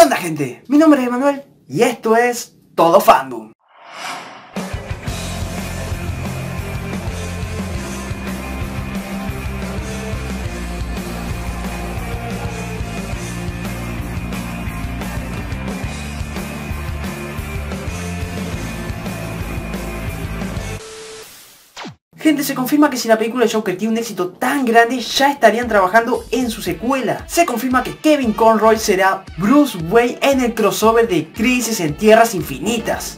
onda, gente? Mi nombre es Emanuel y esto es Todo Fandom. Gente, se confirma que si la película de Joker tiene un éxito tan grande, ya estarían trabajando en su secuela. Se confirma que Kevin Conroy será Bruce Wayne en el crossover de Crisis en Tierras Infinitas.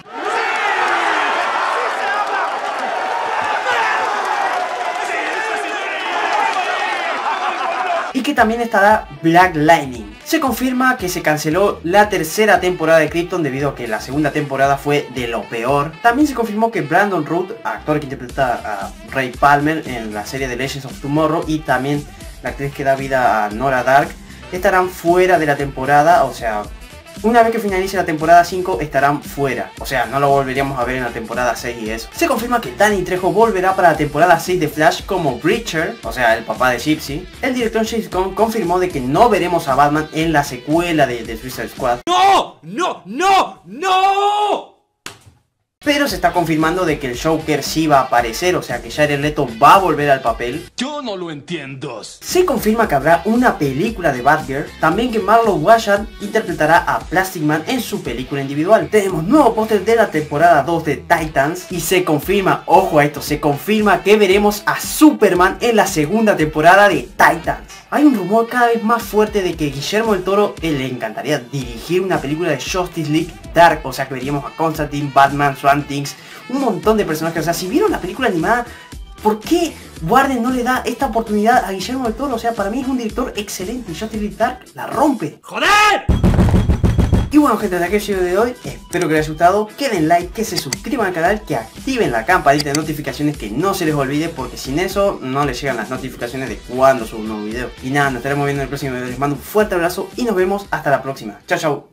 Y que también estará Black Lightning. Se confirma que se canceló la tercera temporada de Krypton debido a que la segunda temporada fue de lo peor. También se confirmó que Brandon Routh, actor que interpreta a Ray Palmer en la serie de Legends of Tomorrow, y también la actriz que da vida a Nora Dark, estarán fuera de la temporada. O sea, una vez que finalice la temporada 5 estarán fuera. O sea, no lo volveríamos a ver en la temporada 6 y eso. Se confirma que Danny Trejo volverá para la temporada 6 de Flash como Breacher, o sea, el papá de Gypsy. El director James Gunn confirmó de que no veremos a Batman en la secuela de Suicide Squad. ¡No! ¡No! ¡No! ¡No! Pero se está confirmando de que el Joker sí va a aparecer, o sea que Jared Leto va a volver al papel. Yo no lo entiendo. Se confirma que habrá una película de Batgirl, también que Marlon Washington interpretará a Plastic Man en su película individual. Tenemos nuevo póster de la temporada 2 de Titans y se confirma, ojo a esto, se confirma que veremos a Superman en la segunda temporada de Titans. Hay un rumor cada vez más fuerte de que Guillermo del Toro le encantaría dirigir una película de Justice League Dark, o sea que veríamos a Constantine, Batman, Swamp Things, un montón de personajes. O sea, si vieron la película animada, ¿por qué Warner no le da esta oportunidad a Guillermo del Toro? O sea, para mí es un director excelente y Justice League Dark la rompe. ¡Joder! Y bueno, gente, hasta aquí el video de hoy, espero que les haya gustado, que den like, que se suscriban al canal, que activen la campanita de notificaciones, que no se les olvide, porque sin eso no les llegan las notificaciones de cuando subo un nuevo video. Y nada, nos estaremos viendo en el próximo video, les mando un fuerte abrazo y nos vemos hasta la próxima. Chao, chao.